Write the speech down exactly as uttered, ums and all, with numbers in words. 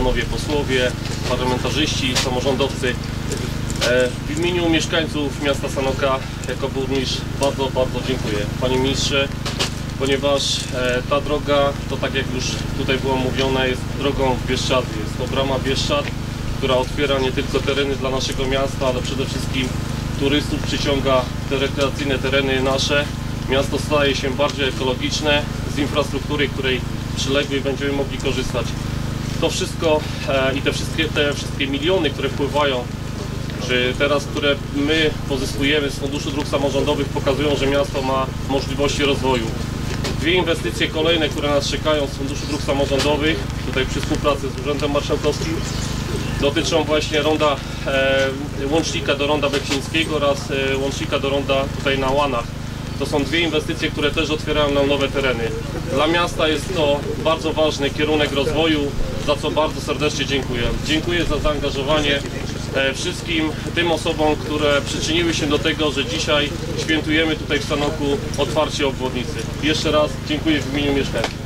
panowie posłowie, parlamentarzyści, samorządowcy. W imieniu mieszkańców miasta Sanoka jako burmistrz bardzo, bardzo dziękuję, panie ministrze, ponieważ ta droga, to tak jak już tutaj było mówione, jest drogą w Bieszczady. Jest to brama Bieszczad, która otwiera nie tylko tereny dla naszego miasta, ale przede wszystkim turystów, przyciąga te rekreacyjne tereny nasze. Miasto staje się bardziej ekologiczne, z infrastruktury, której przyległej będziemy mogli korzystać. To wszystko i te wszystkie, te wszystkie miliony, które wpływają, czy teraz, które my pozyskujemy z Funduszu Dróg Samorządowych, pokazują, że miasto ma możliwości rozwoju. Dwie inwestycje kolejne, które nas czekają z Funduszu Dróg Samorządowych, tutaj przy współpracy z Urzędem Marszałkowskim, dotyczą właśnie ronda, e, łącznika do ronda Beksińskiego oraz e, łącznika do ronda tutaj na Łanach. To są dwie inwestycje, które też otwierają nam nowe tereny. Dla miasta jest to bardzo ważny kierunek rozwoju, za co bardzo serdecznie dziękuję. Dziękuję za zaangażowanie wszystkim tym osobom, które przyczyniły się do tego, że dzisiaj świętujemy tutaj w Sanoku otwarcie obwodnicy. Jeszcze raz dziękuję w imieniu mieszkańców.